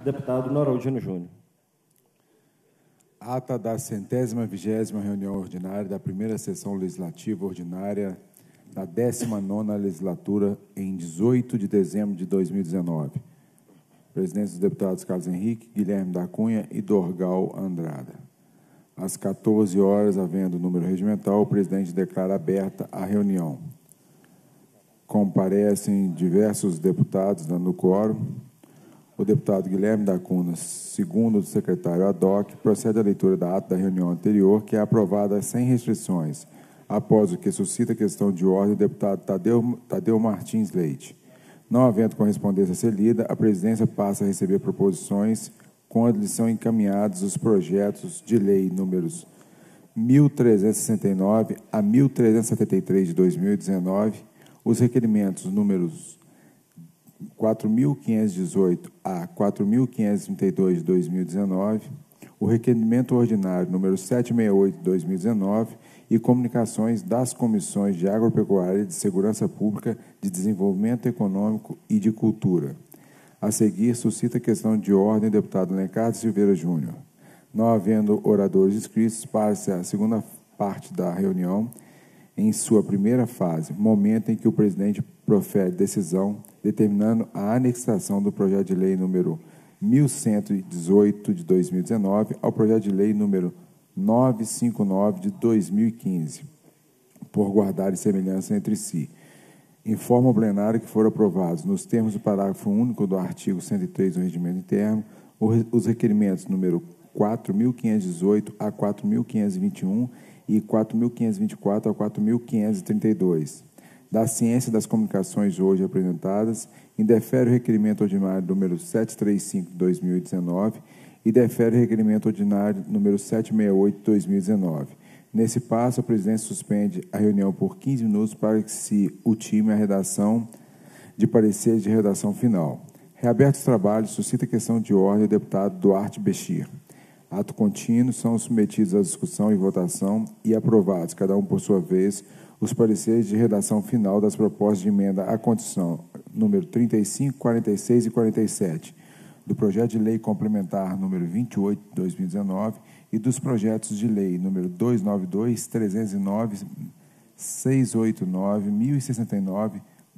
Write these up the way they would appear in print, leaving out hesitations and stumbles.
Deputado Noraudino Júnior. Ata da 120ª reunião ordinária da primeira sessão legislativa ordinária da 19ª legislatura em 18 de dezembro de 2019. Presidente dos deputados Carlos Henrique, Guilherme da Cunha e Dorgal Andrada. Às 14 horas, havendo número regimental, o presidente declara aberta a reunião. Comparecem diversos deputados dando quórum. O deputado Guilherme da Cunha, segundo o secretário ad hoc, procede à leitura da ata da reunião anterior, que é aprovada sem restrições, após o que suscita questão de ordem o deputado Tadeu Martins Leite. Não havendo correspondência a ser lida, a presidência passa a receber proposições quando lhes são encaminhados os projetos de lei números 1.369 a 1.373 de 2019, os requerimentos números 4.518 a 4.532 de 2019, o requerimento ordinário número 768 de 2019 e comunicações das comissões de Agropecuária, de Segurança Pública, de Desenvolvimento Econômico e de Cultura. A seguir, suscita questão de ordem o deputado Alencar Silveira Júnior. Não havendo oradores inscritos, passa-se a segunda parte da reunião, em sua primeira fase, momento em que o presidente profere decisão determinando a anexação do projeto de lei número 1118 de 2019 ao projeto de lei número 959 de 2015, por guardarem semelhança entre si. Informa o plenário que foram aprovados, nos termos do parágrafo único do artigo 103 do Regimento Interno, os requerimentos número 4.518 a 4.521 e 4.524 a 4.532. Da ciência das comunicações hoje apresentadas, indefere o requerimento ordinário número 735 de 2019 e defere o requerimento ordinário número 768 de 2019. Nesse passo, a presidência suspende a reunião por 15 minutos para que se ultime a redação de pareceres de redação final. Reabertos os trabalhos, suscita questão de ordem o deputado Duarte Bechir. Ato contínuo, são submetidos à discussão e votação e aprovados, cada um por sua vez, os pareceres de redação final das propostas de emenda à Constituição, número 35, 46 e 47, do projeto de lei complementar número 28 de 2019 e dos projetos de lei número 292, 309, 689, 1069,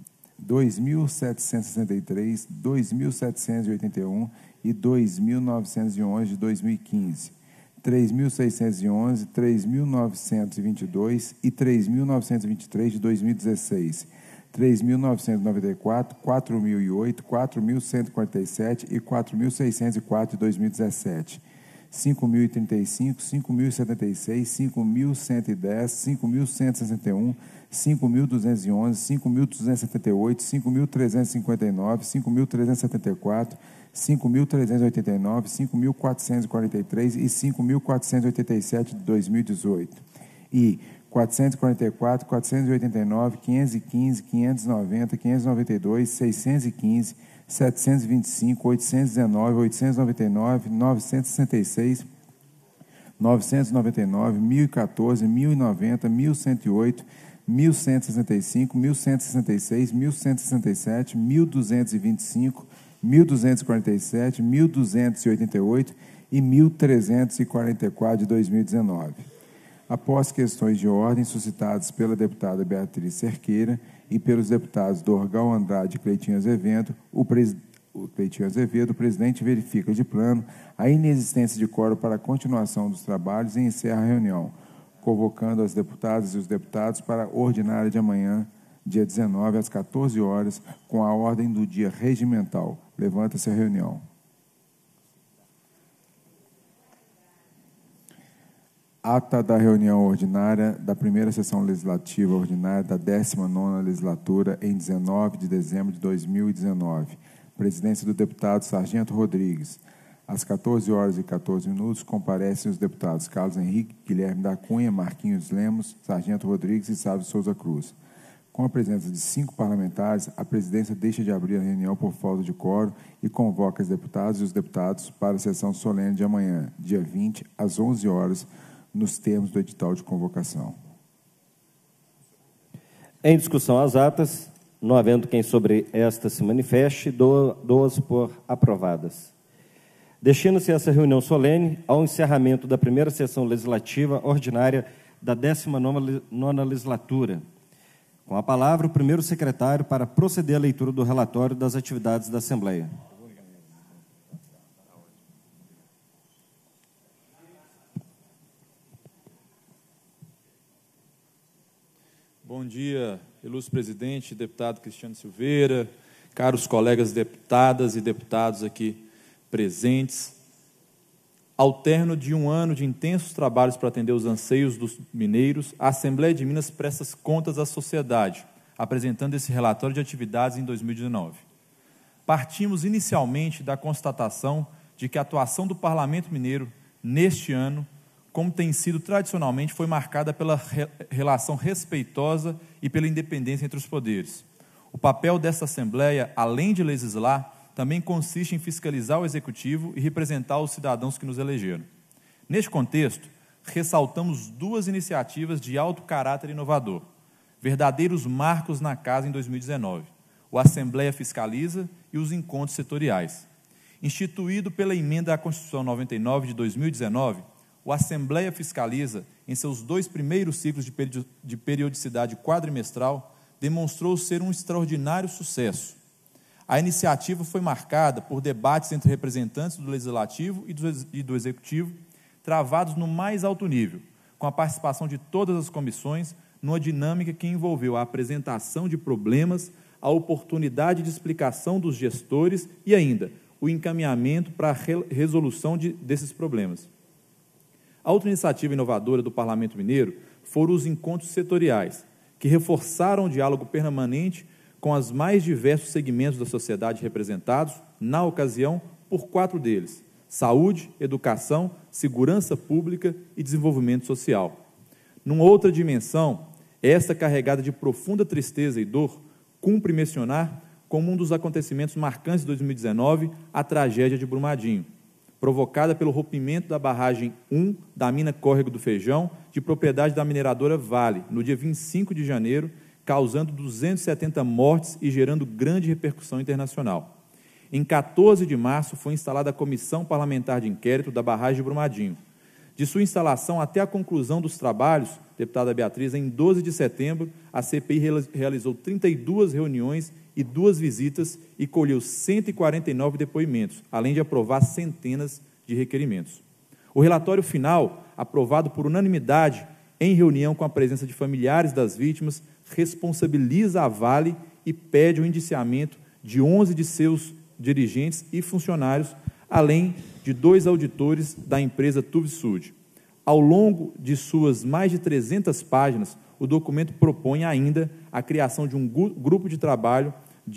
2.763, 2.781 e 2.911 de 2015, 3.611, 3.922 e 3.923 de 2016, 3.994, 4.008, 4.147 e 4.604 de 2017, 5.035, 5.076, 5.110, 5.161, 5.211, 5.278, 5.359, 5.374, 5.389, 5.443 e 5.487 de 2018. E 444, 489, 515, 590, 592, 615, 725, 819, 899, 966, 999, 1014, 1090, 1108, 1165, 1166, 1167, 1225, 1247, 1288 e 1344 de 2019. Após questões de ordem suscitadas pela deputada Beatriz Cerqueira e pelos deputados Dorgal Andrade e Cleitinho Azevedo, o presidente verifica de plano a inexistência de quórum para a continuação dos trabalhos e encerra a reunião, convocando as deputadas e os deputados para a ordinária de amanhã, dia 19, às 14 horas, com a ordem do dia regimental. Levanta-se a reunião. Ata da reunião ordinária da primeira sessão legislativa ordinária da 19ª legislatura em 19 de dezembro de 2019. Presidência do deputado Sargento Rodrigues. Às 14 horas e 14 minutos, comparecem os deputados Carlos Henrique, Guilherme da Cunha, Marquinhos Lemos, Sargento Rodrigues e Sávio Souza Cruz. Com a presença de 5 parlamentares, a presidência deixa de abrir a reunião por falta de quórum e convoca os deputados e os deputados para a sessão solene de amanhã, dia 20, às 11 horas, nos termos do edital de convocação. Em discussão as atas, não havendo quem sobre esta se manifeste, dou-as por aprovadas. Destina-se essa reunião solene ao encerramento da primeira sessão legislativa ordinária da 19ª legislatura. Com a palavra, o primeiro secretário para proceder à leitura do relatório das atividades da Assembleia. Bom dia, ilustre presidente, deputado Cristiano Silveira, caros colegas deputadas e deputados aqui presentes. Ao término de um ano de intensos trabalhos para atender os anseios dos mineiros, a Assembleia de Minas presta contas à sociedade, apresentando esse relatório de atividades em 2019. Partimos inicialmente da constatação de que a atuação do Parlamento Mineiro, neste ano, como tem sido tradicionalmente, foi marcada pela relação respeitosa e pela independência entre os poderes. O papel desta Assembleia, além de legislar, também consiste em fiscalizar o Executivo e representar os cidadãos que nos elegeram. Neste contexto, ressaltamos duas iniciativas de alto caráter inovador, verdadeiros marcos na Casa em 2019, o Assembleia Fiscaliza e os encontros setoriais. Instituído pela emenda à Constituição 99 de 2019, o Assembleia Fiscaliza, em seus 2 primeiros ciclos de periodicidade quadrimestral, demonstrou ser um extraordinário sucesso. A iniciativa foi marcada por debates entre representantes do Legislativo e do Executivo, travados no mais alto nível, com a participação de todas as comissões, numa dinâmica que envolveu a apresentação de problemas, a oportunidade de explicação dos gestores e ainda o encaminhamento para a resolução desses problemas. A outra iniciativa inovadora do Parlamento Mineiro foram os encontros setoriais, que reforçaram o diálogo permanente com os mais diversos segmentos da sociedade representados, na ocasião, por 4 deles: saúde, educação, segurança pública e desenvolvimento social. Numa outra dimensão, esta carregada de profunda tristeza e dor, cumpre mencionar como um dos acontecimentos marcantes de 2019, a tragédia de Brumadinho, provocada pelo rompimento da barragem 1 da mina Córrego do Feijão, de propriedade da mineradora Vale, no dia 25 de janeiro, causando 270 mortes e gerando grande repercussão internacional. Em 14 de março, foi instalada a Comissão Parlamentar de Inquérito da barragem de Brumadinho. De sua instalação até a conclusão dos trabalhos, deputada Beatriz, em 12 de setembro, a CPI realizou 32 reuniões e 2 visitas e colheu 149 depoimentos, além de aprovar centenas de requerimentos. O relatório final, aprovado por unanimidade em reunião com a presença de familiares das vítimas, responsabiliza a Vale e pede o indiciamento de 11 de seus dirigentes e funcionários, além de 2 auditores da empresa Tuvsud. Ao longo de suas mais de 300 páginas, o documento propõe ainda a criação de um grupo de trabalho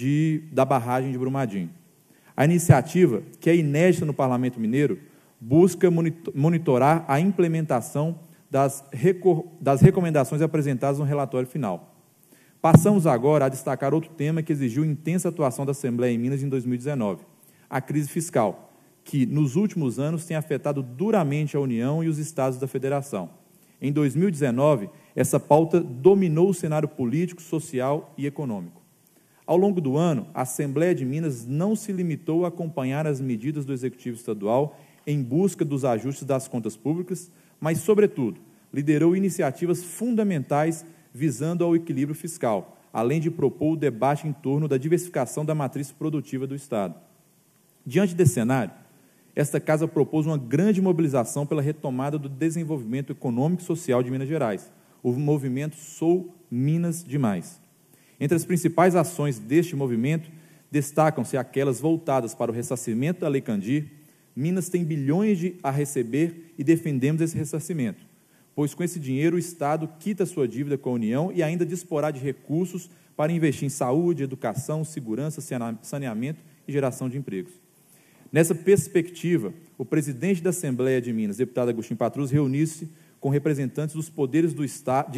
da barragem de Brumadinho. A iniciativa, que é inédita no Parlamento Mineiro, busca monitorar a implementação das recomendações apresentadas no relatório final. Passamos agora a destacar outro tema que exigiu intensa atuação da Assembleia em Minas em 2019, a crise fiscal, que, nos últimos anos, tem afetado duramente a União e os estados da Federação. Em 2019, essa pauta dominou o cenário político, social e econômico. Ao longo do ano, a Assembleia de Minas não se limitou a acompanhar as medidas do Executivo Estadual em busca dos ajustes das contas públicas, mas, sobretudo, liderou iniciativas fundamentais visando ao equilíbrio fiscal, além de propor o debate em torno da diversificação da matriz produtiva do Estado. Diante desse cenário, esta Casa propôs uma grande mobilização pela retomada do desenvolvimento econômico e social de Minas Gerais, o movimento Sou Minas Demais. Entre as principais ações deste movimento, destacam-se aquelas voltadas para o ressarcimento da Lei Candir. Minas tem bilhões a receber e defendemos esse ressarcimento, pois com esse dinheiro o Estado quita sua dívida com a União e ainda disporá de recursos para investir em saúde, educação, segurança, saneamento e geração de empregos. Nessa perspectiva, o presidente da Assembleia de Minas, deputado Agostinho Patrus, reuniu-se com representantes dos poderes do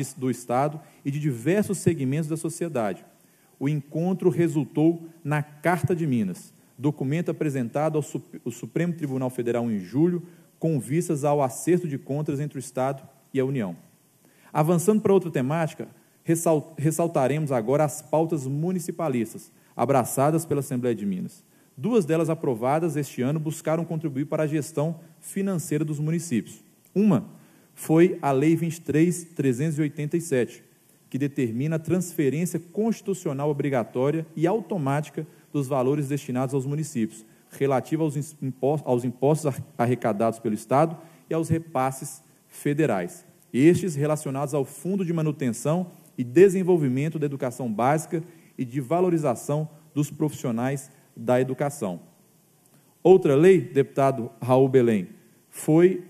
Estado e de diversos segmentos da sociedade. O encontro resultou na Carta de Minas, documento apresentado ao Supremo Tribunal Federal em julho, com vistas ao acerto de contas entre o Estado e a União. Avançando para outra temática, ressaltaremos agora as pautas municipalistas, abraçadas pela Assembleia de Minas. Duas delas aprovadas este ano buscaram contribuir para a gestão financeira dos municípios. Uma foi a Lei 23.387, que determina a transferência constitucional obrigatória e automática dos valores destinados aos municípios, relativa aos impostos arrecadados pelo Estado e aos repasses federais, estes relacionados ao Fundo de Manutenção e Desenvolvimento da Educação Básica e de valorização dos profissionais da educação. Outra lei, deputado Raul Belém, foi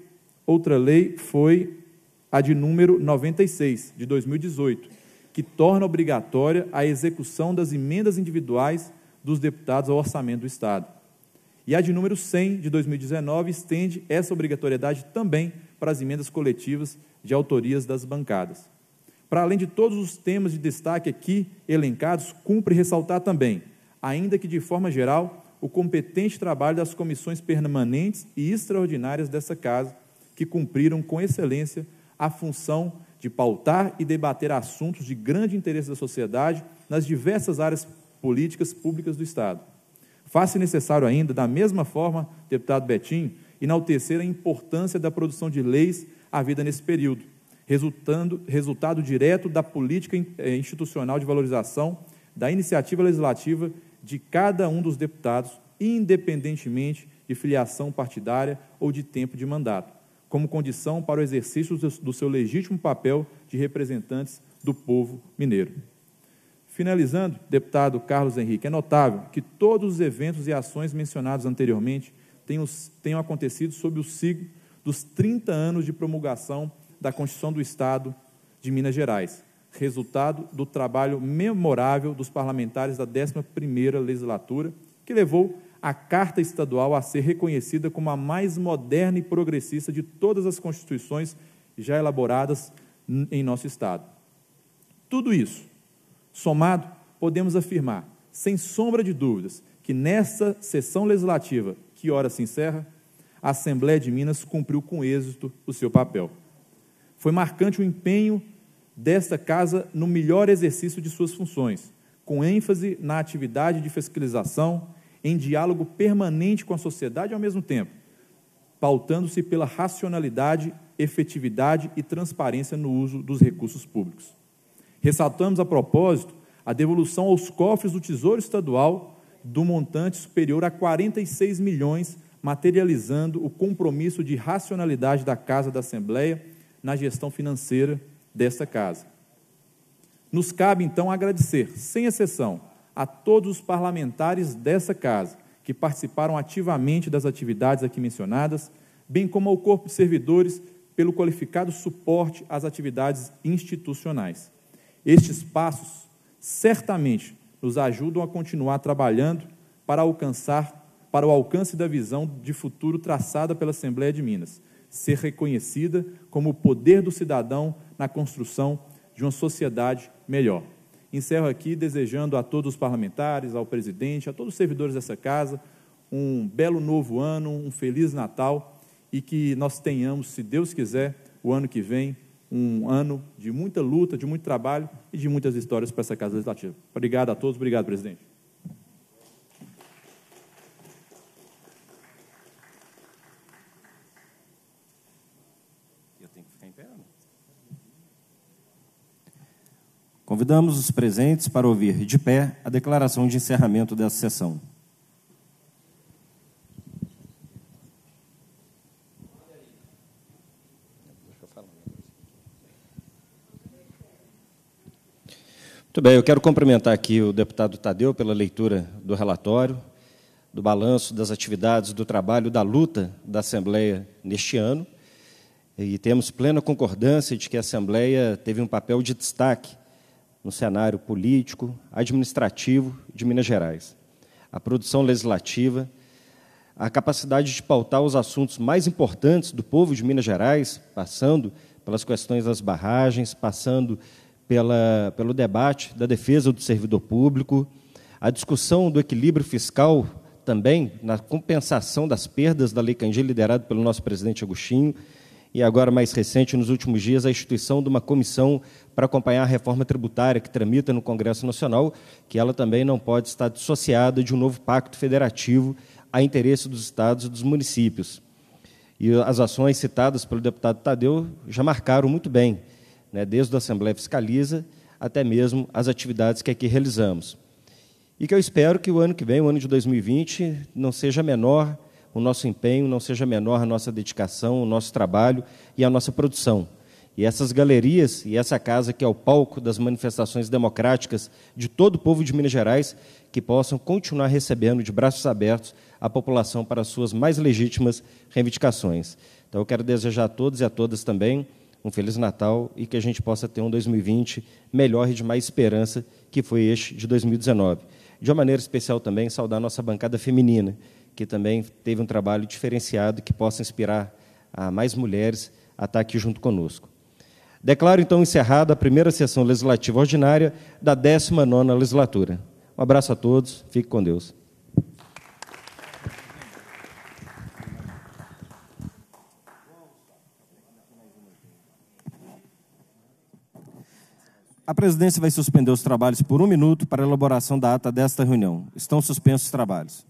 a de número 96, de 2018, que torna obrigatória a execução das emendas individuais dos deputados ao orçamento do Estado. E a de número 100, de 2019, estende essa obrigatoriedade também para as emendas coletivas de autorias das bancadas. Para além de todos os temas de destaque aqui elencados, cumpre ressaltar também, ainda que de forma geral, o competente trabalho das comissões permanentes e extraordinárias dessa Casa, que cumpriram com excelência a função de pautar e debater assuntos de grande interesse da sociedade nas diversas áreas políticas públicas do Estado. Faz-se necessário ainda, da mesma forma, deputado Betinho, enaltecer a importância da produção de leis havida nesse período, resultado direto da política institucional de valorização da iniciativa legislativa de cada um dos deputados, independentemente de filiação partidária ou de tempo de mandato, como condição para o exercício do seu legítimo papel de representantes do povo mineiro. Finalizando, deputado Carlos Henrique, é notável que todos os eventos e ações mencionados anteriormente tenham acontecido sob o signo dos 30 anos de promulgação da Constituição do Estado de Minas Gerais, resultado do trabalho memorável dos parlamentares da 11ª legislatura, que levou a Carta Estadual a ser reconhecida como a mais moderna e progressista de todas as constituições já elaboradas em nosso Estado. Tudo isso, somado, podemos afirmar, sem sombra de dúvidas, que nessa sessão legislativa, que ora se encerra, a Assembleia de Minas cumpriu com êxito o seu papel. Foi marcante o empenho desta Casa no melhor exercício de suas funções, com ênfase na atividade de fiscalização, em diálogo permanente com a sociedade ao mesmo tempo, pautando-se pela racionalidade, efetividade e transparência no uso dos recursos públicos. Ressaltamos, a propósito, a devolução aos cofres do Tesouro Estadual do montante superior a 46 milhões, materializando o compromisso de racionalidade da Casa da Assembleia na gestão financeira desta Casa. Nos cabe, então, agradecer, sem exceção, a todos os parlamentares dessa Casa, que participaram ativamente das atividades aqui mencionadas, bem como ao corpo de servidores pelo qualificado suporte às atividades institucionais. Estes passos, certamente, nos ajudam a continuar trabalhando para o alcance da visão de futuro traçada pela Assembleia de Minas, ser reconhecida como o poder do cidadão na construção de uma sociedade melhor. Encerro aqui desejando a todos os parlamentares, ao presidente, a todos os servidores dessa Casa, um belo novo ano, um feliz Natal e que nós tenhamos, se Deus quiser, o ano que vem, um ano de muita luta, de muito trabalho e de muitas histórias para essa Casa Legislativa. Obrigado a todos, obrigado, presidente. Eu tenho que ficar em pé, não? Convidamos os presentes para ouvir de pé a declaração de encerramento dessa sessão. Muito bem, eu quero cumprimentar aqui o deputado Tadeu pela leitura do relatório, do balanço das atividades, do trabalho, da luta da Assembleia neste ano, e temos plena concordância de que a Assembleia teve um papel de destaque no cenário político, administrativo de Minas Gerais. A produção legislativa, a capacidade de pautar os assuntos mais importantes do povo de Minas Gerais, passando pelas questões das barragens, passando pelo debate da defesa do servidor público, a discussão do equilíbrio fiscal também, na compensação das perdas da Lei Candir, liderado pelo nosso presidente Agostinho. e agora, mais recente, nos últimos dias, a instituição de uma comissão para acompanhar a reforma tributária que tramita no Congresso Nacional, que ela também não pode estar dissociada de um novo pacto federativo a interesse dos estados e dos municípios. E as ações citadas pelo deputado Tadeu já marcaram muito bem, né, desde a Assembleia Fiscaliza até mesmo as atividades que aqui realizamos. E que eu espero que o ano que vem, o ano de 2020, não seja menor o nosso empenho, não seja menor a nossa dedicação, o nosso trabalho e a nossa produção. E essas galerias e essa casa que é o palco das manifestações democráticas de todo o povo de Minas Gerais, que possam continuar recebendo de braços abertos a população para as suas mais legítimas reivindicações. Então, eu quero desejar a todos e a todas também um Feliz Natal e que a gente possa ter um 2020 melhor e de mais esperança que foi este de 2019. De uma maneira especial também, saudar a nossa bancada feminina, que também teve um trabalho diferenciado que possa inspirar a mais mulheres a estar aqui junto conosco. Declaro, então, encerrada a primeira sessão legislativa ordinária da 19ª legislatura. Um abraço a todos, fique com Deus. A presidência vai suspender os trabalhos por 1 minuto para a elaboração da ata desta reunião. Estão suspensos os trabalhos.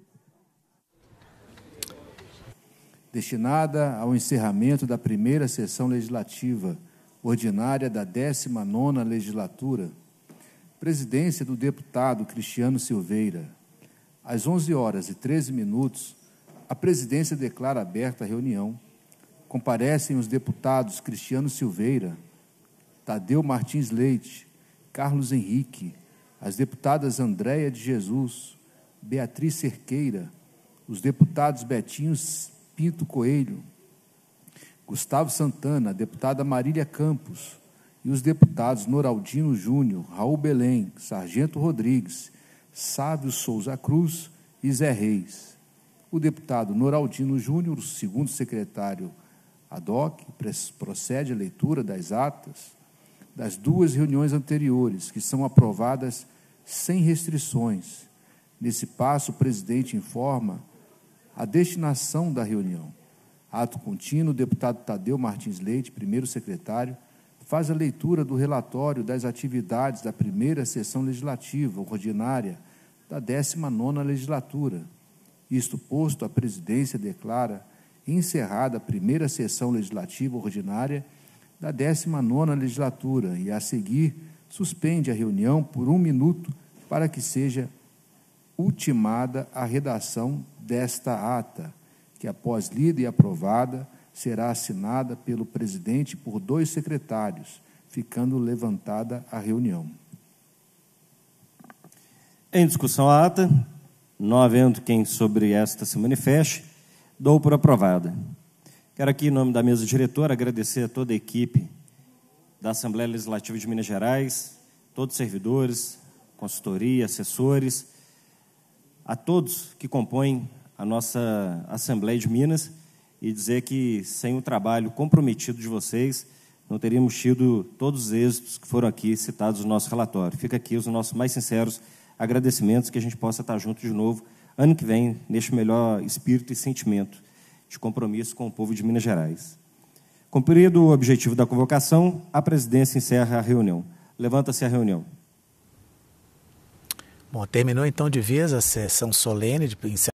Destinada ao encerramento da primeira sessão legislativa ordinária da 19ª legislatura, presidência do deputado Cristiano Silveira. Às 11h13, a presidência declara aberta a reunião. Comparecem os deputados Cristiano Silveira, Tadeu Martins Leite, Carlos Henrique, as deputadas Andréia de Jesus, Beatriz Cerqueira, os deputados Betinho Pinto Coelho, Gustavo Santana, a deputada Marília Campos, e os deputados Noraldino Júnior, Raul Belém, Sargento Rodrigues, Sávio Souza Cruz e Zé Reis. O deputado Noraldino Júnior, o segundo secretário ad hoc, procede à leitura das atas das 2 reuniões anteriores, que são aprovadas sem restrições. Nesse passo, o presidente informa a destinação da reunião. Ato contínuo, o deputado Tadeu Martins Leite, primeiro secretário, faz a leitura do relatório das atividades da primeira sessão legislativa ordinária da 19ª legislatura. Isto posto, a presidência declara encerrada a primeira sessão legislativa ordinária da 19ª legislatura e, a seguir, suspende a reunião por 1 minuto para que seja ultimada a redação desta ata, que, após lida e aprovada, será assinada pelo presidente por 2 secretários, ficando levantada a reunião. Em discussão a ata, não havendo quem sobre esta se manifeste, dou por aprovada. Quero aqui, em nome da mesa diretora, agradecer a toda a equipe da Assembleia Legislativa de Minas Gerais, todos os servidores, consultoria, assessores, a todos que compõem a nossa Assembleia de Minas, e dizer que, sem o trabalho comprometido de vocês, não teríamos tido todos os êxitos que foram aqui citados no nosso relatório. Fica aqui os nossos mais sinceros agradecimentos, que a gente possa estar junto de novo, ano que vem, neste melhor espírito e sentimento de compromisso com o povo de Minas Gerais. Cumprido o objetivo da convocação, a presidência encerra a reunião. Levanta-se a reunião. Bom, terminou então de vez a sessão solene de